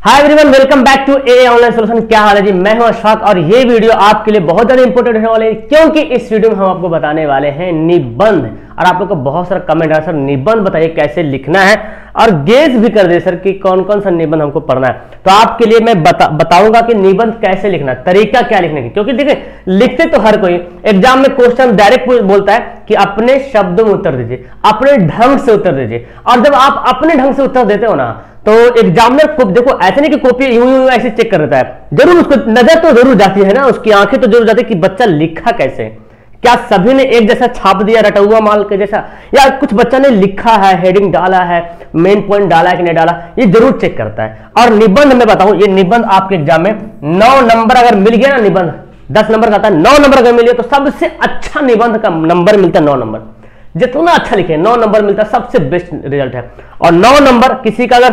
Hi everyone, welcome back to a online solution. क्या हाल है जी? मैं हूं अशफाक और ये वीडियो आपके लिए बहुत ज्यादा इंपॉर्टेंट होने वाले हैं क्योंकि इस वीडियो में हम आपको बताने वाले हैं निबंध। और आप लोग को बहुत सारा कमेंट आया, सर निबंध बताइए कैसे लिखना है, और गेस भी कर दे सर कि कौन कौन सा निबंध हमको पढ़ना है। तो आपके लिए मैं बताऊंगा कि निबंध कैसे लिखना है, तरीका क्या लिखने की। क्योंकि देखिए, लिखते तो हर कोई, एग्जाम में क्वेश्चन डायरेक्ट बोलता है कि अपने शब्दों में उत्तर दीजिए, अपने ढंग से उत्तर दीजिए। और जब आप अपने ढंग से उत्तर देते हो ना, तो एग्जामिनर को देखो ऐसे नहीं कि कॉपी यूं यूं ऐसे चेक कर देता है, जरूर उसको नजर तो जरूर जाती है ना, उसकी आंखें तो जरूर जाती है कि बच्चा लिखा कैसे, क्या सभी ने एक जैसा छाप दिया रटा हुआ माल के जैसा, या कुछ बच्चा ने लिखा है, हेडिंग डाला है, मेन पॉइंट डाला है कि नहीं डाला, ये जरूर चेक करता है। और निबंध में बताऊं, ये निबंध आपके एग्जाम में 9 नंबर अगर मिल गया ना, निबंध 10 नंबर का आता है, 9 नंबर अगर मिल गया तो सबसे अच्छा निबंध का नंबर मिलता है 9 नंबर। जितना अच्छा लिखे 9 नंबर मिलता है, सबसे बेस्ट रिजल्ट है। और 9 नंबर किसी का अगर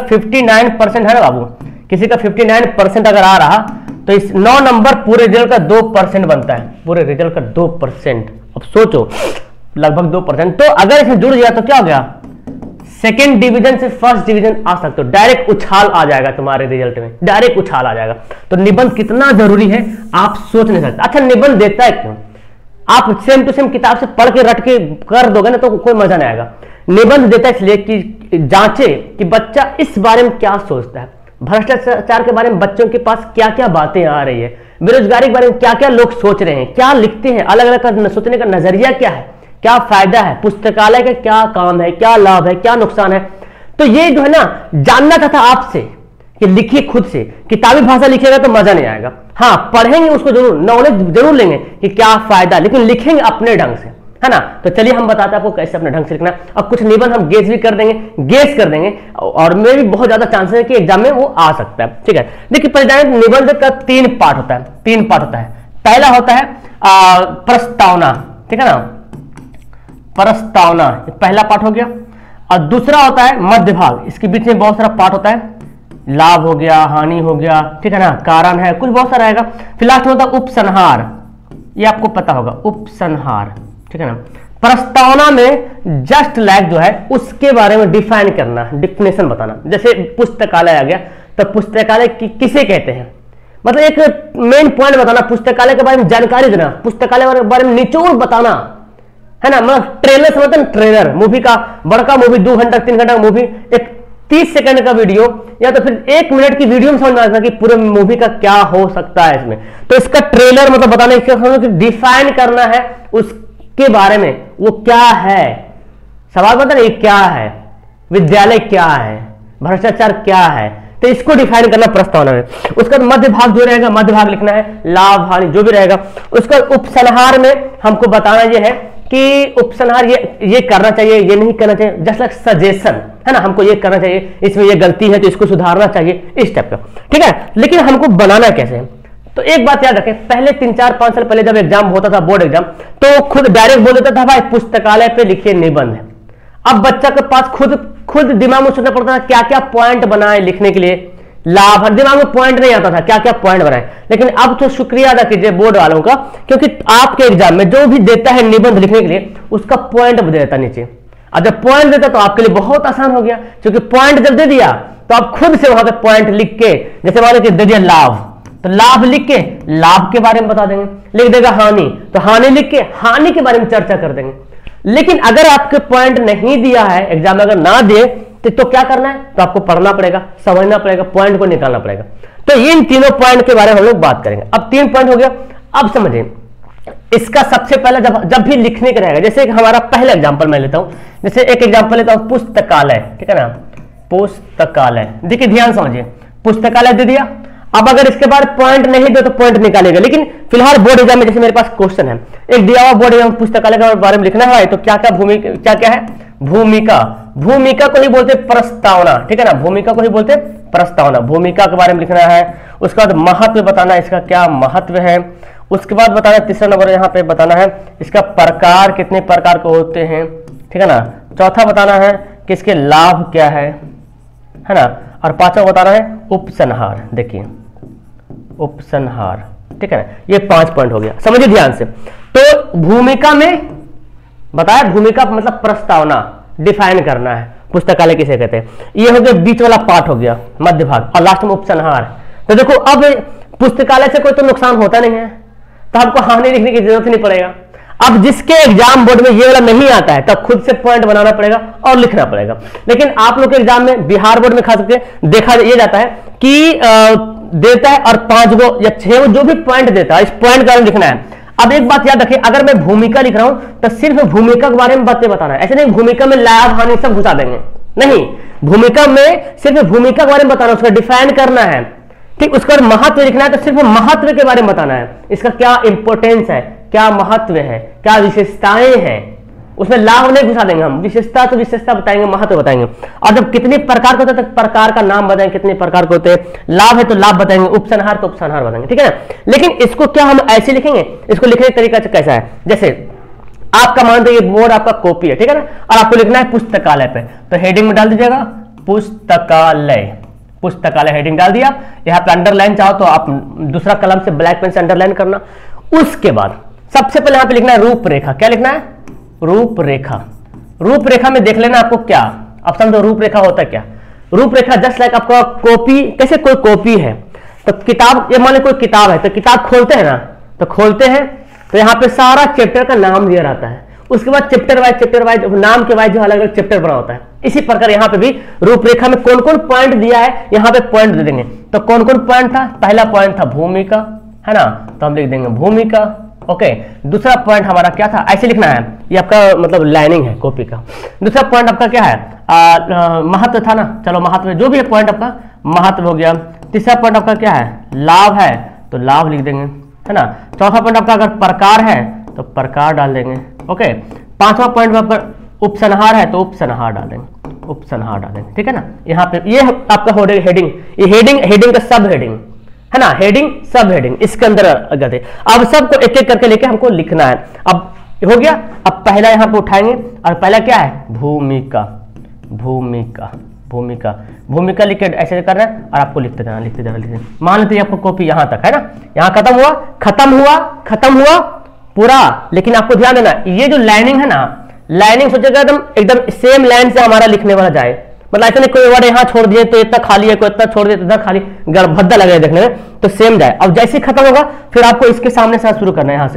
59% है ना बाबू, किसी का 59% अगर आ रहा तो इस 9 नंबर पूरे रिजल्ट का 2% बनता है, पूरे रिजल्ट का 2%। अब सोचो, लगभग 2%। तो अगर इसमें जुड़ गया तो क्या हो गया, सेकेंड डिवीजन से फर्स्ट डिवीजन आ सकते हो, डायरेक्ट उछाल आ जाएगा तुम्हारे रिजल्ट में, डायरेक्ट उछाल आ जाएगा। तो निबंध कितना जरूरी है आप सोच नहीं सकते। अच्छा, निबंध देता है क्यों? आप सेम टू सेम किताब से पढ़ के रट के कर दोगे ना तो कोई मजा नहीं आएगा। निबंध देता है इसलिए कि जांचे कि बच्चा इस बारे में क्या सोचता है, भ्रष्टाचार के बारे में बच्चों के पास क्या क्या बातें आ रही है, बेरोजगारी के बारे में क्या क्या लोग सोच रहे हैं, क्या लिखते हैं, अलग अलग का सोचने का नजरिया क्या है, क्या फायदा है, पुस्तकालय का क्या काम है, क्या लाभ है, क्या नुकसान है। तो ये जो है ना, जानना था आपसे कि लिखिए खुद से। किताबी भाषा लिखिएगा तो मजा नहीं आएगा। हाँ, पढ़ेंगे उसको जरूर, नॉलेज जरूर लेंगे कि क्या फायदा, लेकिन लिखेंगे अपने ढंग से, है ना। तो चलिए हम बताते हैं आपको कैसे अपने ढंग से लिखना है। और कुछ निबंध हम गेस भी कर देंगे, गेस कर देंगे, और में भी बहुत ज्यादा चांसेस है कि एग्जाम में वो आ सकता है। ठीक है, देखिए पहले निबंध का 3 पार्ट होता है, 3 पार्ट होता है। पहला होता है प्रस्तावना, ठीक है ना, प्रस्तावना पहला पार्ट हो गया। और दूसरा होता है मध्य भाग, इसके बीच में बहुत सारा पार्ट होता है, लाभ हो गया, हानि हो गया, ठीक है ना, कारण है, कुछ बहुत सारा आएगा। फिर लास्ट में होता है उपसंहार, ये आपको पता होगा, उपसंहार, ठीक है ना। प्रस्तावना में जस्ट लाइक जो है उसके बारे में डिफाइन करना, डिफिनेशन बताना। जैसे पुस्तकालय आ गया, तो पुस्तकालय किसे कहते हैं, मतलब एक मेन पॉइंट बताना, पुस्तकालय के बारे में जानकारी देना, पुस्तकालय के बारे में निचोड़ बताना, है ना। मतलब ट्रेलर समझते हैं, ट्रेलर मूवी का, बड़का मूवी 2 घंटा 3 घंटा मूवी, एक 30 सेकंड का वीडियो या तो फिर 1 मिनट की वीडियो में समझ में आता कि पूरे मूवी का क्या हो सकता है इसमें। तो इसका ट्रेलर मतलब बताना, इसका डिफाइन करना है उसके बारे में, वो क्या है, सवाल बता रहे क्या है, विद्यालय क्या है, भ्रष्टाचार क्या है, तो इसको डिफाइन करना प्रस्तावना में। उसका मध्य भाग जो रहेगा, मध्य भाग लिखना है, लाभ हानि जो भी रहेगा। उसका उपसंहार में हमको बताना यह है कि उपसंहार ये करना चाहिए, ये नहीं करना चाहिए, जस्ट लाइक सजेशन, है ना, हमको ये करना चाहिए, इसमें ये गलती है तो इसको सुधारना चाहिए, इस टाइप का, ठीक है। लेकिन हमको बनाना कैसे है, तो एक बात याद रखें, पहले 3-4-5 साल पहले जब एग्जाम होता था, बोर्ड एग्जाम, तो खुद डायरेक्ट बोल देता था भाई पुस्तकालय पे लिखिए निबंध। अब बच्चा के पास खुद दिमाग में सोचना पड़ता था क्या क्या पॉइंट बनाए लिखने के लिए, लाभ, दिमाग में पॉइंट नहीं आता था क्या क्या पॉइंट बनाए। लेकिन अब तो शुक्रिया अदा कीजिए बोर्ड वालों का, क्योंकि आपके एग्जाम में जो भी देता है निबंध लिखने के लिए उसका पॉइंट दे देता नीचे। और जब पॉइंट देता तो आपके लिए बहुत आसान हो गया, क्योंकि पॉइंट जब दे दिया तो आप खुद से वहां पे पॉइंट लिख के, जैसे मान लीजिए दे दिया लाभ, तो लाभ लिख के लाभ के बारे में बता देंगे, लिख देगा हानि तो हानि लिख के हानि के बारे में चर्चा कर देंगे। लेकिन अगर आपके पॉइंट नहीं दिया है, एग्जाम में अगर ना दिए तो क्या करना है, तो आपको पढ़ना पड़ेगा, समझना पड़ेगा, पॉइंट को निकालना पड़ेगा। तो इन तीनों पॉइंट के बारे में हम लोग बात करेंगे। अब 3 पॉइंट हो गया। अब समझिए, इसका सबसे पहला जब भी लिखने का रहेगा, जैसे हमारा पहला एग्जांपल मैं लेता हूं, जैसे एक एग्जांपल लेता हूं पुस्तकालय, ठीक है ना, पुस्तकालय। देखिए ध्यान समझिए, पुस्तकालय दे दिया। अब अगर इसके बाद पॉइंट नहीं दो तो पॉइंट निकालेगा। लेकिन फिलहाल बोर्ड एग्जाम में जैसे मेरे पास क्वेश्चन है, एक दिया हुआ बोर्ड एग्जाम पुस्तकालय के बारे में लिखना है, तो क्या क्या है, भूमिका, भूमिका को ही बोलते प्रस्तावना, ठीक है ना, भूमिका को ही बोलते प्रस्तावना, भूमिका के बारे में लिखना है। उसके बाद महत्व बताना, इसका क्या महत्व है। उसके बाद बताना, तीसरा नंबर यहाँ पे बताना है इसका प्रकार, कितने प्रकार के होते हैं, ठीक है ना। चौथा बताना है कि इसके लाभ क्या है ना। और 5वां बताना है उपसंहार, देखिए उपसंहार, ठीक है ना। ये 5 पॉइंट हो गया, समझिए ध्यान से। तो भूमिका में बताया, भूमिका मतलब प्रस्तावना डिफाइन करना है, पुस्तकालय किसे कहते हैं। ये हो गया बीच वाला पार्ट हो गया मध्य भाग, और लास्ट में उपसंहार। तो देखो अब पुस्तकालय से कोई तो नुकसान होता नहीं है, तो हमको हानि लिखने की जरूरत नहीं पड़ेगा। अब जिसके एग्जाम बोर्ड में ये वाला नहीं आता है तब खुद से पॉइंट बनाना पड़ेगा और लिखना पड़ेगा। लेकिन आप लोग के एग्जाम में बिहार बोर्ड में खास करके देखा ये जाता है कि देता है और 5 गो या 6 गो जो भी पॉइंट देता है, इस पॉइंट का लिखना है। अब एक बात याद रखिए, अगर मैं भूमिका लिख रहा हूं तो सिर्फ भूमिका के बारे में बातें बताना है। ऐसे नहीं भूमिका में लाभ हानि सब घुसा देंगे, नहीं, भूमिका में सिर्फ भूमिका के बारे में बताना, उसका डिफाइन करना है, ठीक। उसका महत्व लिखना है तो सिर्फ महत्व के बारे में बताना है, इसका क्या इंपॉर्टेंस है, क्या महत्व है, क्या विशेषताएं हैं, उसमें लाभ नहीं घुसा देंगे हम, विशेषता तो विशेषता बताएंगे, महत्व बताएंगे। और जब कितने प्रकार के होते हैं तो प्रकार का नाम बताएंगे, कितने प्रकार के होते हैं, लाभ है तो लाभ बताएंगे, उपसंहार तो उपसंहार बताएंगे, ठीक है ना। लेकिन इसको क्या हम ऐसे लिखेंगे, इसको लिखने का तरीका कैसा है, जैसे आपका मान लीजिए बोर्ड आपका कॉपी है, ठीक है ना, और आपको लिखना है पुस्तकालय पे, तो हेडिंग में डाल दीजिएगा पुस्तकालय, पुस्तकालय हेडिंग डाल दिया। यहाँ पे अंडरलाइन चाहो तो आप दूसरा कलम से ब्लैक पेन से अंडरलाइन करना। उसके बाद सबसे पहले यहाँ पे लिखना है रूपरेखा। क्या लिखना है, रूपरेखा। रूपरेखा में देख लेना आपको क्या, अब समझो रूपरेखा होता है क्या। रूपरेखा जस्ट लाइक आपका कॉपी, कैसे कोई कॉपी है तो किताब, ये मान लो कोई किताब है तो किताब खोलते हैं ना, तो खोलते हैं तो यहाँ पे सारा चैप्टर का नाम दिया रहता है, उसके बाद चैप्टर वाइज नाम के वाइज जो अलग अलग चैप्टर बना होता है। इसी प्रकार यहाँ पे भी रूपरेखा में कौन कौन पॉइंट दिया है यहाँ पे पॉइंट दे देंगे। तो कौन कौन पॉइंट था, पहला पॉइंट था भूमिका, है ना, तो हम लिख देंगे भूमिका, ओके। दूसरा पॉइंट हमारा क्या था, ऐसे लिखना है, ये आपका मतलब लाइनिंग है कॉपी का। दूसरा पॉइंट आपका क्या है, महत्व था ना, चलो महत्व जो भी है पॉइंट आपका महत्व हो गया। तीसरा पॉइंट आपका क्या है, लाभ है तो लाभ लिख देंगे, है ना। चौथा पॉइंट आपका अगर प्रकार है तो प्रकार डाल देंगे, ओके। पांचवा पॉइंट आपका उपसंहार है तो उपसंहार डाल देंगे, उपसंहार डाल देंगे, ठीक है ना। यहाँ पे ये आपका हेडिंग, ये हेडिंग का सब हेडिंग है ना, हेडिंग सब हेडिंग इसके अंदर गए। अब सबको एक एक करके लेके हमको लिखना है। अब हो गया, अब पहला यहाँ पे उठाएंगे और पहला क्या है, भूमिका, भूमिका, भूमिका, भूमिका लिख के ऐसे करना है और आपको लिखते जाना, लिखते जाना, लिखते। मान लेते आपको कॉपी यहाँ तक है ना, यहाँ खत्म हुआ, खत्म हुआ, खत्म हुआ पूरा। लेकिन आपको ध्यान देना, ये जो लाइनिंग है ना, लाइनिंग सोचेगा एकदम सेम लाइन से हमारा लिखने वाला जाए, मतलब ऐसा नहीं कोई वर्ड यहाँ छोड़ दिए तो इतना खाली है, कोई इतना छोड़ दिए तो इतना खाली, भद्दा लगे देखने में, तो सेम जाए। अब जैसे ही खत्म होगा फिर आपको इसके सामने से शुरू करना है, यहाँ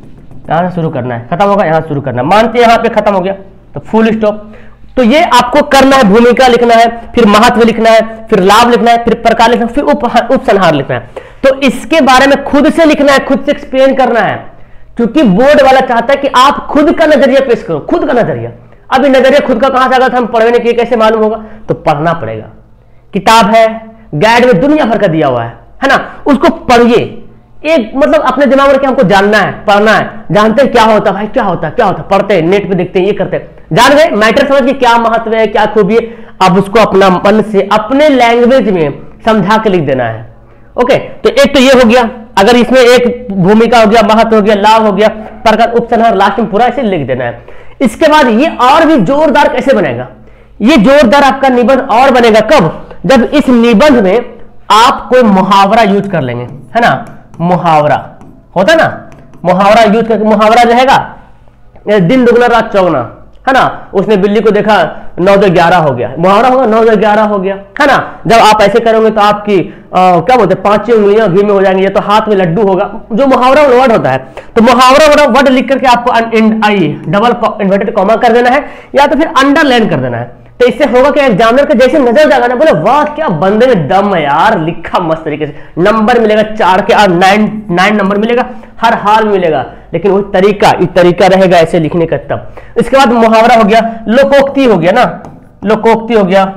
से शुरू करना है, खत्म होगा यहाँ शुरू करना है। मानते हैं यहाँ पे खत्म हो गया तो फुल स्टॉप। तो ये आपको करना है, भूमिका लिखना है, फिर महत्व लिखना है, फिर लाभ लिखना है, फिर प्रकार लिखना है, फिर उपसंहार लिखना है। तो इसके बारे में खुद से लिखना है, खुद से एक्सप्लेन करना है, क्योंकि बोर्ड वाला चाहता है कि आप खुद का नजरिया पेश करो, खुद का नजरिया। अभी नजरिया खुद का कहां से आएगा, हम पढ़ने के कैसे मालूम होगा, तो पढ़ना पड़ेगा। किताब है, गाइड में दुनिया भर का दिया हुआ है ना, उसको पढ़िए। एक मतलब अपने दिमाग में क्या हमको जानना है, पढ़ना है, जानते हैं क्या होता है भाई, क्या होता है, क्या होता है, पढ़ते हैं, नेट पे देखते हैं, ये करते हैं, जान गए मैटर समझ के क्या महत्व है, क्या खूबी है। अब उसको अपना मन से अपने लैंग्वेज में समझा के लिख देना है, ओके। तो एक तो ये हो गया, अगर इसमें एक भूमिका हो गया, महत्व हो गया, लाभ हो गया, प्रकार, उपसंहार, लास्ट में पूरा ऐसे लिख देना है। इसके बाद ये और भी जोरदार कैसे बनेगा, ये जोरदार आपका निबंध और बनेगा कब, जब इस निबंध में आप कोई मुहावरा यूज कर लेंगे, है ना। मुहावरा होता ना, मुहावरा यूज करके मुहावरा रहेगा, दिन दुगना रात चौगुना, है ना। उसने बिल्ली को देखा 9 से 11 हो गया, मुहावरा होगा 9 से 11 हो गया, है ना। जब आप ऐसे करोगे तो आपकी क्या बोलते हैं, 5 उंगलियां घी में हो जाएंगी, या तो हाथ में लड्डू होगा, जो मुहावरा वर्ड होता है। तो मुहावरा वर्ड लिख करके आपको डबल इन्वर्टेड कॉमा कर देना है, या तो फिर अंडरलाइन कर देना है। तो इससे होगा कि एग्जामिनर का जैसे नजर जाएगा ना, बोले वाह क्या बंदे में दम है यार, लिखा मस्त तरीके से, नंबर मिलेगा 4 के और 9 नंबर मिलेगा, हर हाल में मिलेगा। लेकिन वो तरीका रहेगा ऐसे लिखने का तब। इसके बाद मुहावरा हो गया, लोकोक्ति हो गया ना, लोकोक्ति हो गया,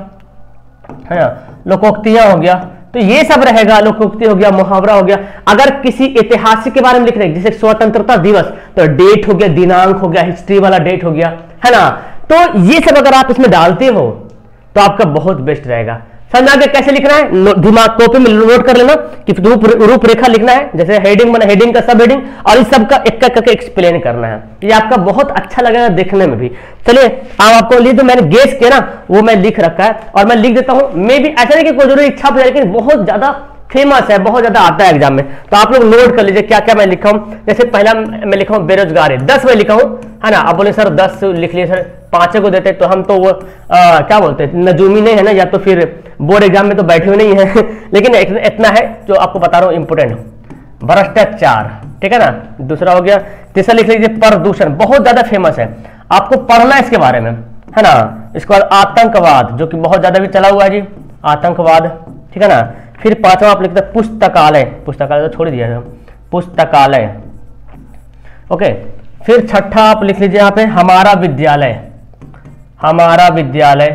है ना, लोकोक्तियां हो गया, तो ये सब रहेगा। लोकोक्ति हो गया, मुहावरा हो गया। अगर किसी ऐतिहासिक के बारे में लिख रहे हैं, जैसे स्वतंत्रता दिवस, तो डेट हो गया, दिनांक हो गया, हिस्ट्री वाला डेट हो गया, है ना। तो ये सब अगर आप इसमें डालते हो तो आपका बहुत बेस्ट रहेगा। समझा के कैसे लिखना है, दिमाग कॉपी में नोट कर लेना कि रूपरेखा लिखना है, जैसे हेडिंग बना, हेडिंग का सब हेडिंग, और इस सब का एक करके एक्सप्लेन करना है। ये आपका बहुत अच्छा लगेगा देखने में भी। चलिए अब आपको लिए जो मैंने गेस किया ना वो मैं लिख रखा है, और मैं लिख देता हूं। मे भी ऐसा नहीं कि कोई जरूरी इच्छा हो जाए, लेकिन बहुत ज्यादा फेमस है, बहुत ज्यादा आता है एग्जाम में, तो आप लोग नोट कर लीजिए क्या क्या मैं लिखा हूं। जैसे पहला मैं लिखा हूं बेरोजगारी, 10 में लिखा हूं, है ना। आप बोले सर 10 लिख लिए सर, 5 को देते तो हम तो वो क्या बोलते हैं, नजूमी नहीं है ना, या तो फिर बोर्ड एग्जाम में तो बैठे हुए नहीं है लेकिन इतना है जो आपको बता रहा हूँ इंपोर्टेंट, भ्रष्टाचार, ठीक है ना। दूसरा हो गया, तीसरा लिख लीजिए प्रदूषण, बहुत ज्यादा फेमस है, आपको पढ़ना है इसके बारे में, है ना। इसके बाद आतंकवाद, जो कि बहुत ज्यादा भी चला हुआ है जी, आतंकवाद, ठीक है ना। फिर पांचवा आप लिखते हैं पुस्तकालय, पुस्तकालय तो छोड़ दिया है, पुस्तकालय, ओके। फिर छठा आप लिख लीजिए यहाँ पे हमारा विद्यालय, हमारा विद्यालय,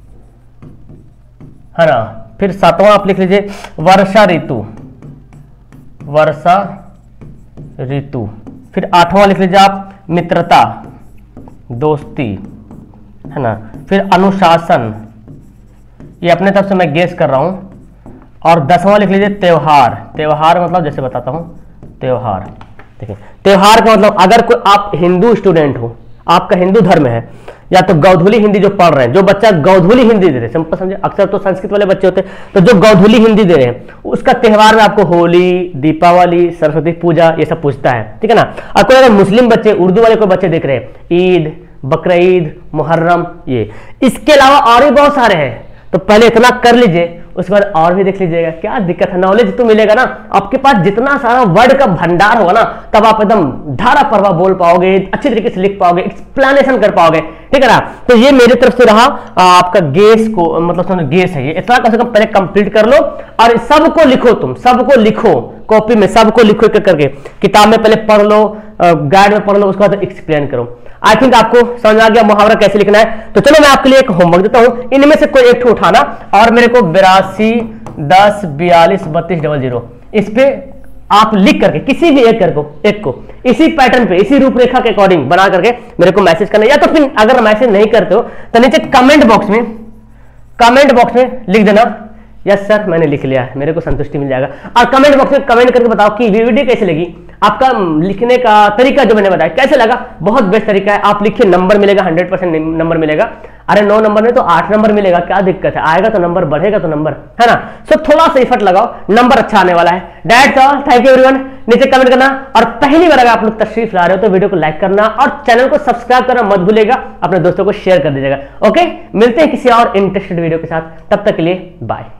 है ना। फिर सातवां आप लिख लीजिए वर्षा ऋतु, वर्षा ऋतु। फिर आठवां लिख लीजिए आप मित्रता, दोस्ती, है ना। फिर अनुशासन, ये अपने तरफ से मैं गेस कर रहा हूं। और 10वां लिख लीजिए त्योहार, त्योहार मतलब जैसे बताता हूं, त्योहार, देखिए त्योहार का मतलब अगर कोई आप हिंदू स्टूडेंट हो, आपका हिंदू धर्म है, या तो गौधुली हिंदी जो पढ़ रहे हैं, जो बच्चा गौधुली हिंदी दे रहे हैं, समझे, अक्सर तो संस्कृत वाले बच्चे होते हैं, तो जो गौधुली हिंदी दे रहे हैं उसका त्योहार में आपको होली, दीपावली, सरस्वती पूजा ये सब पूछता है, ठीक है ना। और कोई अगर मुस्लिम बच्चे, उर्दू वाले कोई बच्चे देख रहे हैं, ईद, बकरीद, मुहर्रम, ये, इसके अलावा और भी बहुत सारे हैं, तो पहले इतना कर लीजिए, उसके बाद और भी देख लीजिएगा, क्या दिक्कत है, नॉलेज तो मिलेगा ना। आपके पास जितना सारा वर्ड का भंडार होगा ना, तब आप एकदम धारा प्रवाह बोल पाओगे, अच्छी तरीके से लिख पाओगे, एक्सप्लेनेशन कर पाओगे, ठीक है ना। तो ये मेरी तरफ से रहा आपका गेस को, मतलब गेस है ये, इतना कम से कम पहले कंप्लीट कर लो और सबको लिखो, तुम सबको लिखो कॉपी में, सबको लिखो एक करके, किताब में पहले पढ़ लो, गाइड में पढ़ लो, उसके बाद एक्सप्लेन करो। आई थिंक आपको समझ आ गया मुहावरा कैसे लिखना है। तो चलो मैं आपके लिए एक होमवर्क देता हूं, इनमें से कोई एक उठाना और मेरे को 82 10 42 32 00 इस पे आप लिख करके किसी भी एक को इसी पैटर्न पे, इसी रूपरेखा के अकॉर्डिंग बना करके मेरे को मैसेज करना, या तो फिर अगर मैसेज नहीं करते हो तो नीचे कमेंट बॉक्स में लिख देना, यस सर मैंने लिख लिया है, मेरे को संतुष्टि मिल जाएगा। और कमेंट बॉक्स में कमेंट करके बताओ कि वीडियो कैसे लगी, आपका लिखने का तरीका जो मैंने बताया कैसे लगा। बहुत बेस्ट तरीका है, आप लिखिए, नंबर मिलेगा, 100% नंबर मिलेगा। अरे 9 नंबर में तो 8 नंबर मिलेगा, क्या दिक्कत है, आएगा तो नंबर, बढ़ेगा तो नंबर, है ना। सो थोड़ा सा एफर्ट लगाओ, नंबर अच्छा आने वाला है। That's all, thank you everyone. नीचे कमेंट करना, और पहली बार अगर आप लोग तशरीफ ला रहे हो तो वीडियो को लाइक करना और चैनल को सब्सक्राइब करना मत भूलिएगा, अपने दोस्तों को शेयर कर दीजिएगा। ओके, मिलते हैं किसी और इंटरेस्टेड वीडियो के साथ, तब तक के लिए बाय।